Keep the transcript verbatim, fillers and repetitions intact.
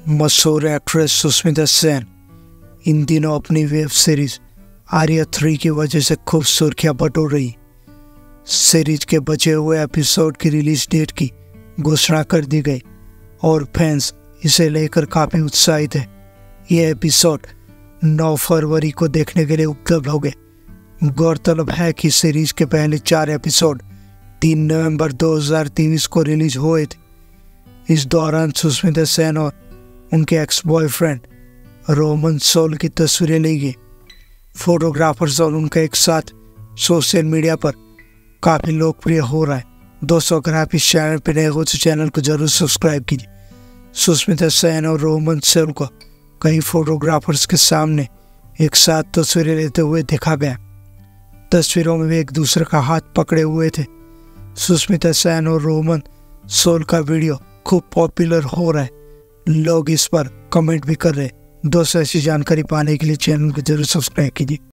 मशहूर एक्ट्रेस सुष्मिता सेन इन दिनों अपनी वेब सीरीज आर्या थ्री की वजह से खूब सुर्खियां बटोर रही। सीरीज के बचे हुए एपिसोड की रिलीज डेट की घोषणा कर दी गई और फैंस इसे लेकर काफी उत्साहित है। ये एपिसोड नौ फरवरी को देखने के लिए उपलब्ध हो गए। गौरतलब है कि सीरीज के पहले चार एपिसोड तीन नवंबर दो हज़ार तेईस को रिलीज हुए थे। इस दौरान सुष्मिता सेन और उनके एक्स बॉयफ्रेंड रोहमन शॉल की तस्वीरें ली गई। फोटोग्राफर्स और उनका एक साथ सोशल मीडिया पर काफ़ी लोकप्रिय हो रहा है। दोस्तों, अगर आप इस चैनल पर नए हो तो चैनल को जरूर सब्सक्राइब कीजिए। सुष्मिता सेन और रोहमन शॉल को कई फोटोग्राफर्स के सामने एक साथ तस्वीरें लेते हुए देखा गया। तस्वीरों में वे एक दूसरे का हाथ पकड़े हुए थे। सुष्मिता सेन और रोहमन शॉल का वीडियो खूब पॉपुलर हो रहा है। लोग इस पर कमेंट भी कर रहे हैं। दोस्तों, ऐसी जानकारी पाने के लिए चैनल को जरूर सब्सक्राइब कीजिए।